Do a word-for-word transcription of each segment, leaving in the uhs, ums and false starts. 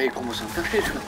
Et il commence à me faire chier, celui-là.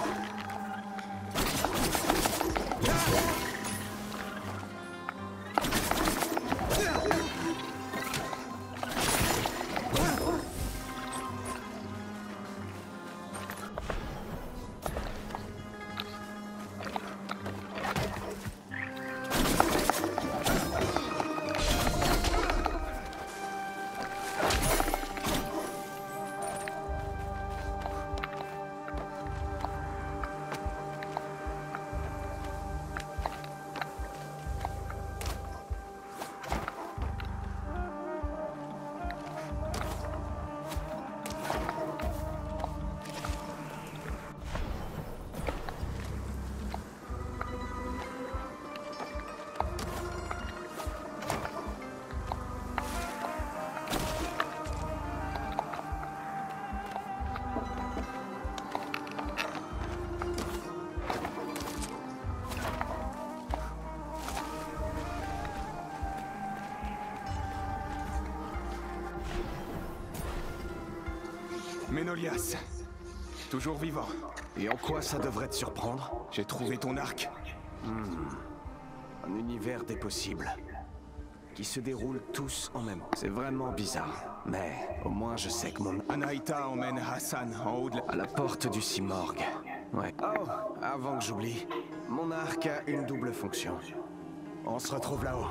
Ménolias, toujours vivant. Et en quoi ça devrait te surprendre? J'ai trouvé ton arc. Hmm. Un univers des possibles. Qui se déroulent tous en même temps. C'est vraiment bizarre. Mais au moins je sais que mon... Anaïta emmène Hassan en haut de la... à la porte du Simorgue. Ouais. Oh, avant que j'oublie, mon arc a une double fonction. On se retrouve là-haut.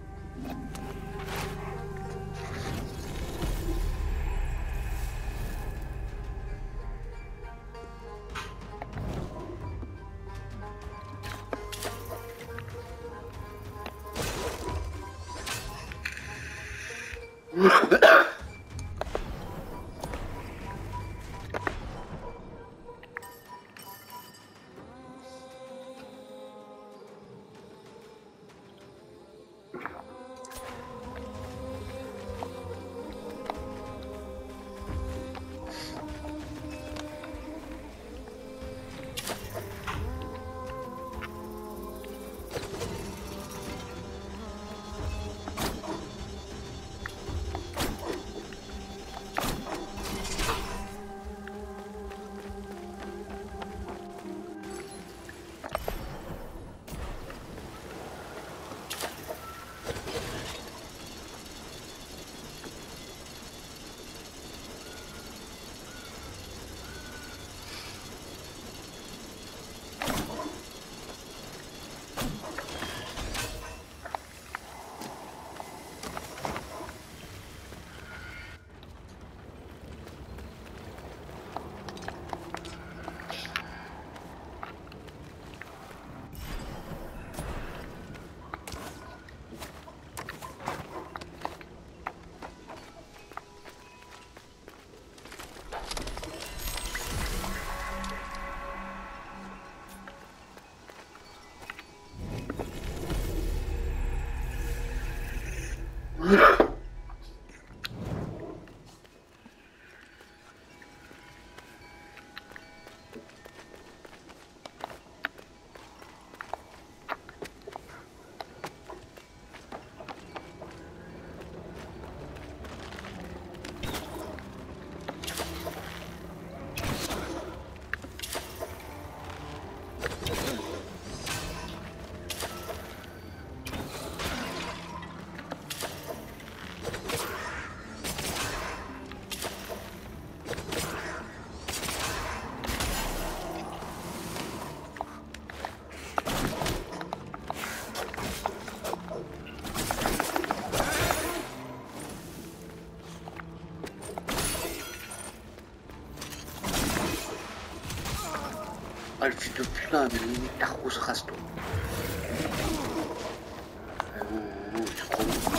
Ah, le fils de putain, mais limite Tarkus Rasto. Euh, non, non, c'est trop bon.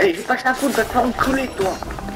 Allez, j'ai pas que ça à foutre, va te faire enculer, toi.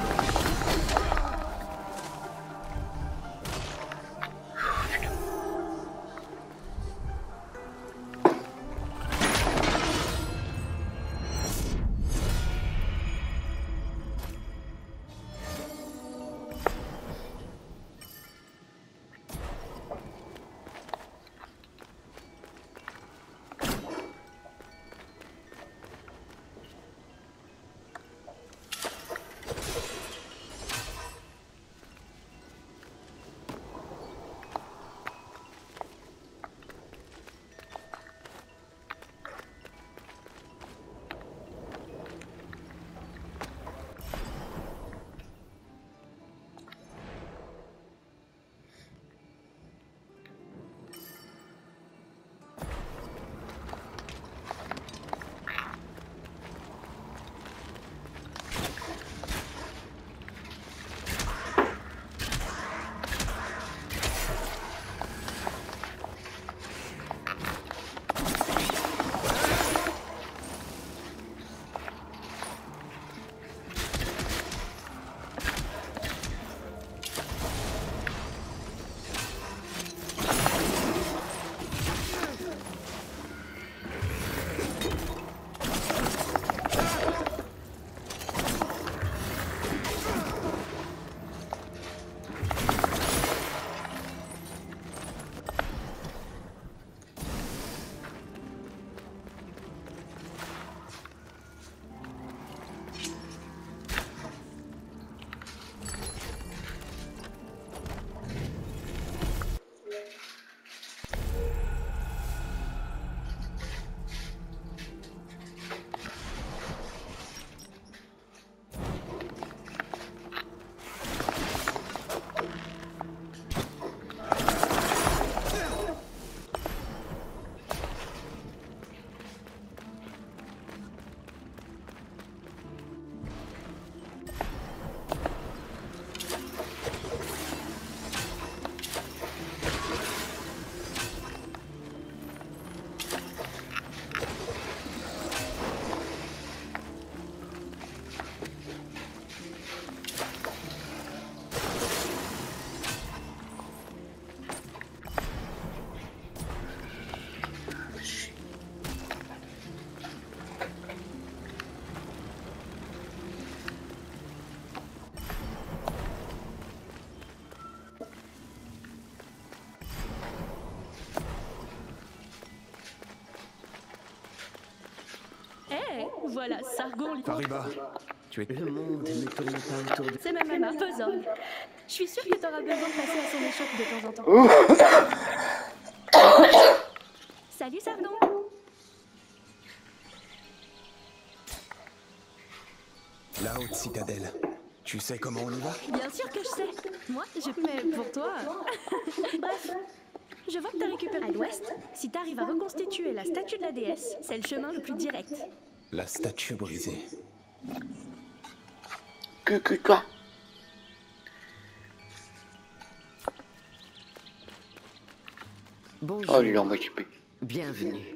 Voilà, Sargon. Fariba, tu es... Le monde ne tourne pas autour de... C'est ma maman, Fezol. Je suis sûre que t'auras besoin de passer à son échoppe de temps en temps. Salut, Sargon. La haute citadelle. Tu sais comment on y va? Bien sûr que je sais. Moi, je... Mais pour toi... Bref. Je vois que t'as récupéré à l'ouest. Si t'arrives à reconstituer la statue de la déesse, c'est le chemin le plus direct. La statue brisée. Que, que toi. Bonjour. Oh, il est en mode J P. Bienvenue.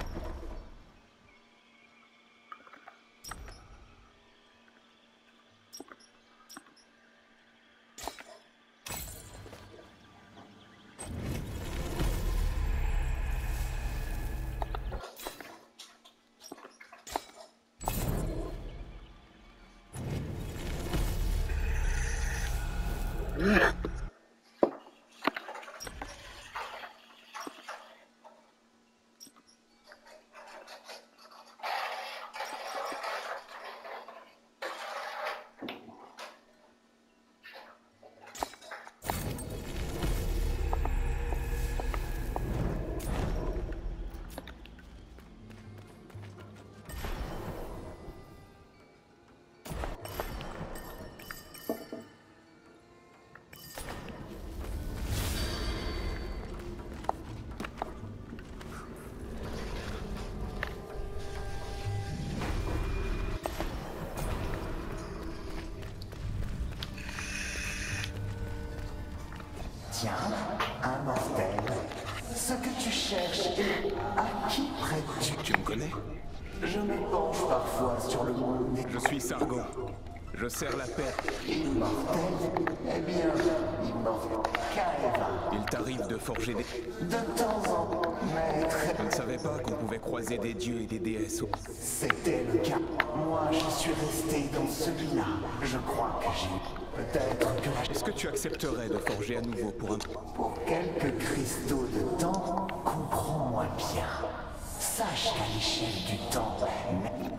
Tiens, un mortel. Ce que tu cherches est à qui prête-tu? Tu me connais? Je me penche parfois sur le monde des Je suis Sargon. Je sers la paix. immortels. Eh bien, immortel. Kaeva. Il t'arrive de forger des... De temps en temps, maître. Je ne savais pas qu'on pouvait croiser des dieux et des déesses. C'était le cas. Moi, je suis resté dans celui-là. Je crois que j'ai... Peut-être que la... Est-ce que tu accepterais de forger à nouveau pour un... Pour quelques cristaux de temps, comprends-moi bien. Sache qu'à l'échelle du temps... mais-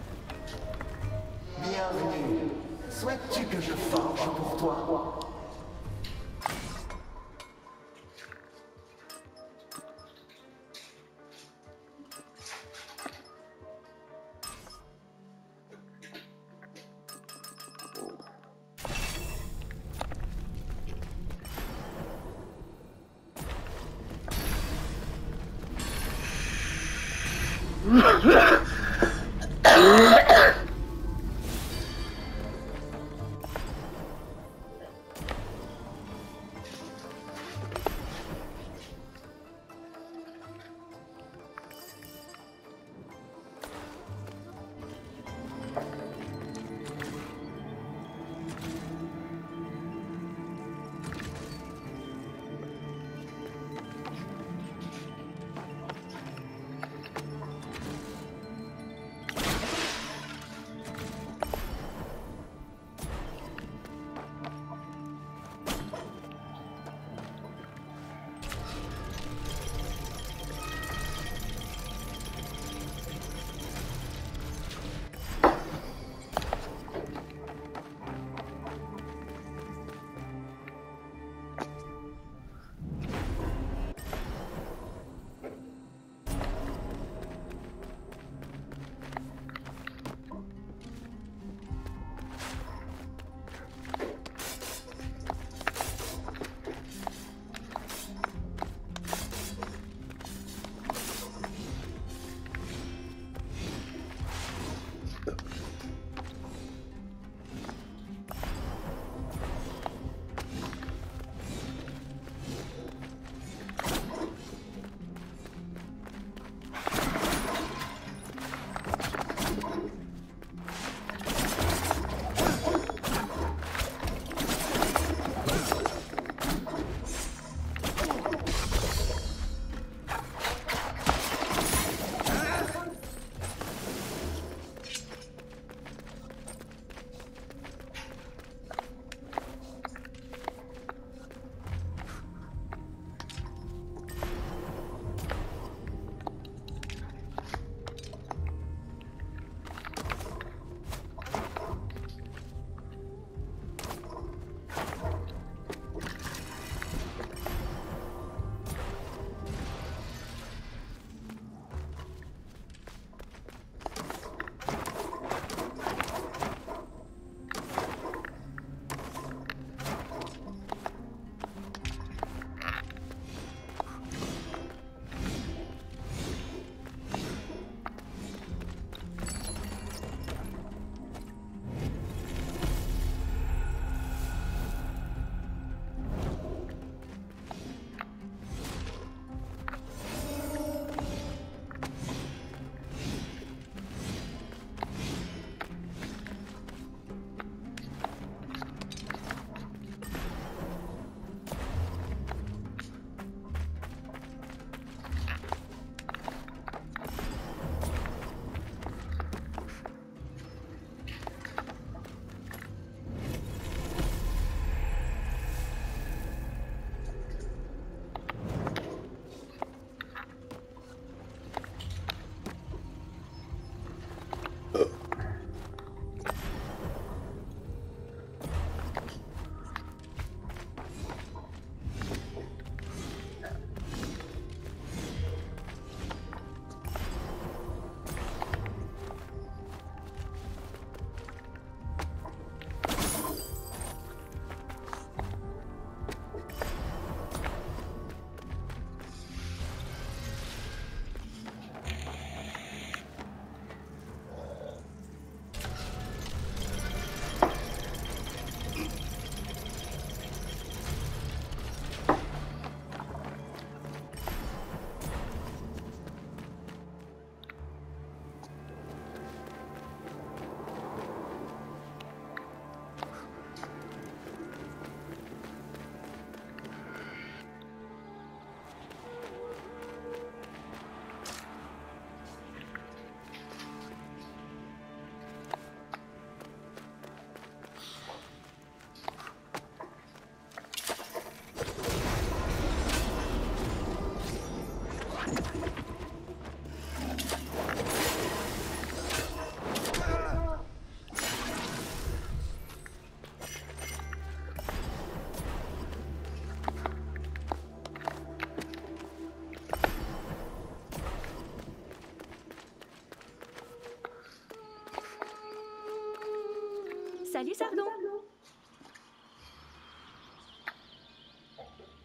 Bienvenue. Souhaites-tu que je forge pour toi?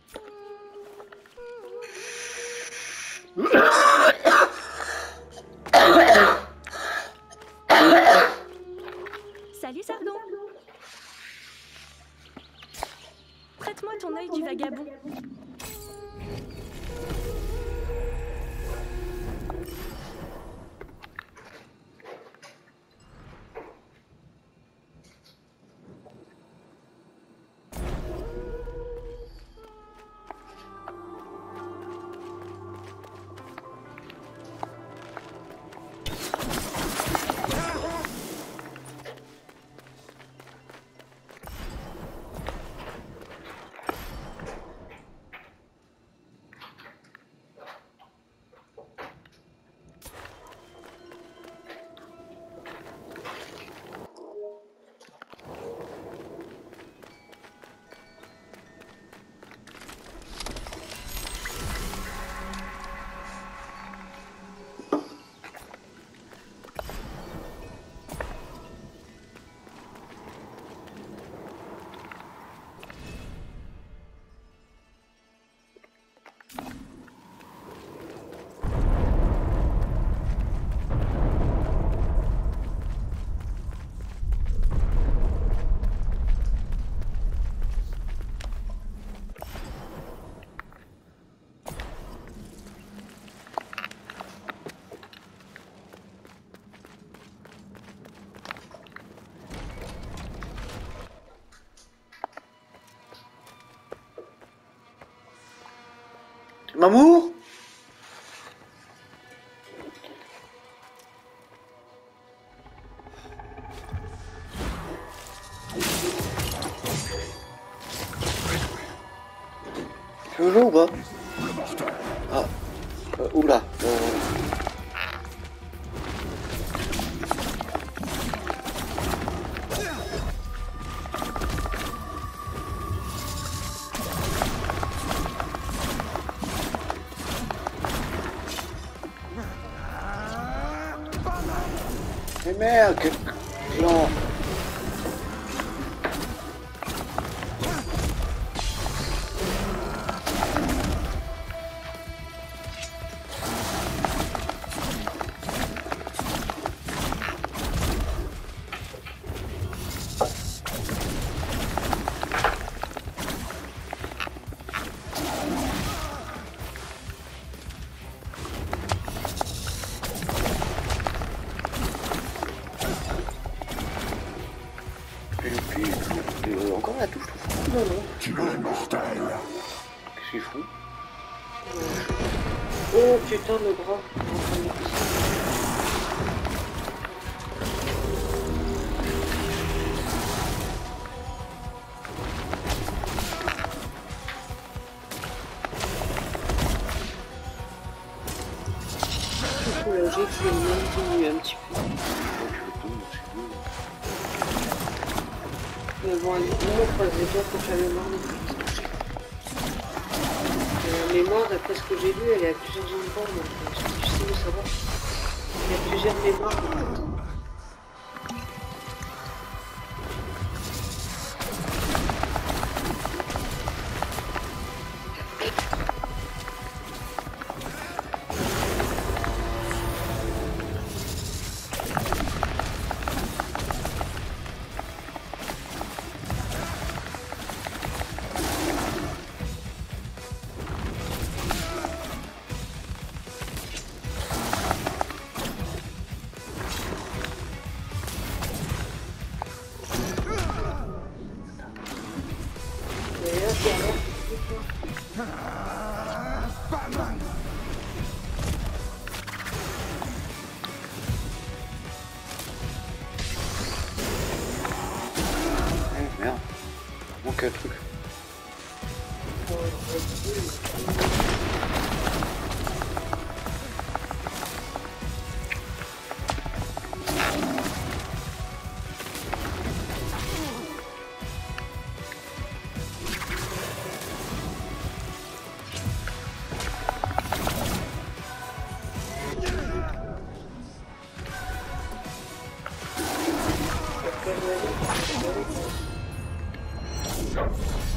Salut Sargon. Prête-moi ton œil du vagabond. Mamour? Tu veux jouer ou pas? Ah, euh, oula. Euh... Mais merde, quel clan. Encore la touche, non, non. Tu es mortel. Qu'est-ce qu'ils font? Oh putain, le bras. En train de pisser. Faut la j'ai fait diminuer un petit peu. Mais bon, allez, on croise les doigts pour que la mémoire ne puisse toucher. La mémoire, d'après ce que j'ai lu, elle est à plusieurs endroits, donc c'est difficile de savoir. Il y a plusieurs mémoires en fait. Merde, manque un truc. Thank you.